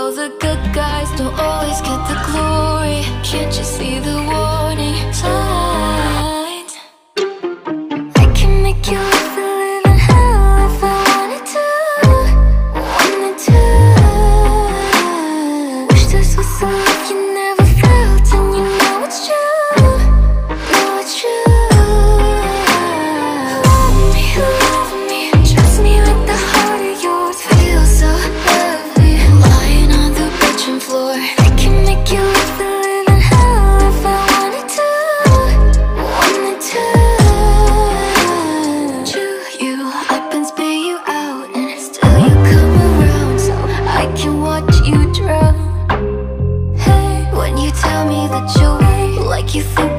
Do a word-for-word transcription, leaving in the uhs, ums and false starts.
Well, the good guys don't always get the glory. Can't you see the warning signs? I can make you live the living hell if I wanted to, wanted to. Wish this was a love you never felt, and you know it's true, know it's true. Love me, love me, trust me with the heart of yours. Feel so lovely, lying on the bedroom floor. I can make you live the living hell if I wanted to, wanted to. Chew you up and spit you out, and still you come around, so I can watch you drown. Hey, when you tell me that you'll wait, like you think